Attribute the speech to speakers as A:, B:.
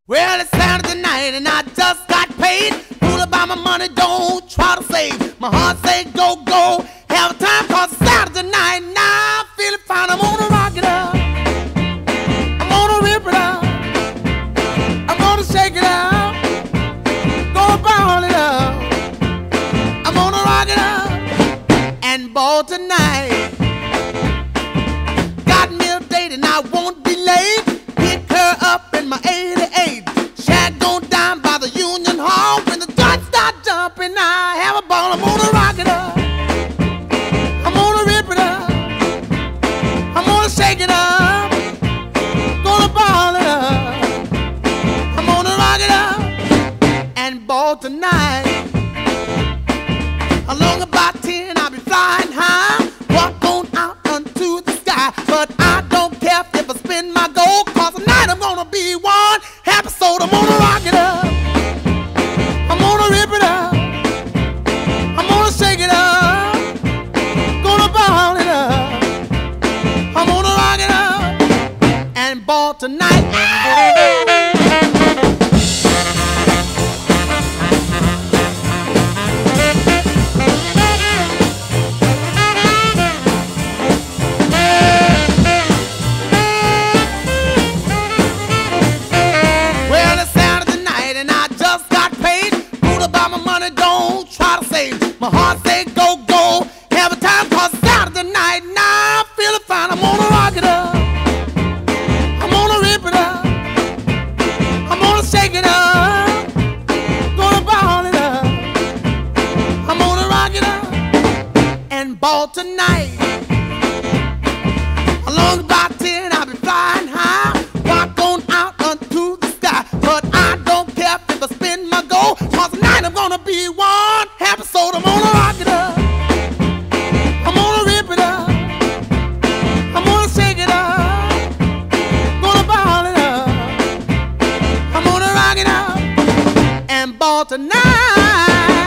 A: Well, it's Saturday night and I just got paid. Fool about my money, don't try to save. My heart say go, go, have a time, cause it's Saturday night. Now I'm feeling fine, I'm gonna rock it up, I'm gonna rip it up, I'm gonna shake it up, gonna ball it up, I'm gonna rock it up and ball tonight. Got me a date and I won't be late. Pick her up in my 88. Shag gon' down by the Union Hall. When the dots start jumping, I have a ball. I'm gonna rock it up, I'm gonna rip it up, I'm gonna shake it up, gonna ball it up, I'm gonna rock it up and ball tonight. Along about 10, I'll be flying high, walk on out unto the sky. But I don't care if I spin my gold, cause tonight I'm gonna be one happy soul. I'm gonna rock it up, I'm gonna rip it up, I'm gonna shake it up, gonna ball it up, I'm gonna rock it up and ball tonight. My heart say go, go, have a time, cause it's Saturday night. Now I'm feeling fine, I'm gonna rock it up, I'm gonna rip it up, I'm gonna shake it up, gonna ball it up, I'm gonna rock it up and ball tonight. Along about 10, I'll be flying high, walk on out unto the sky. But I don't care if I spin my gold, cause tonight I'm gonna be one happy soul. I'm gonna rock it up, I'm gonna rip it up, I'm gonna shake it up, gonna ball it up, I'm gonna rock it up and ball tonight.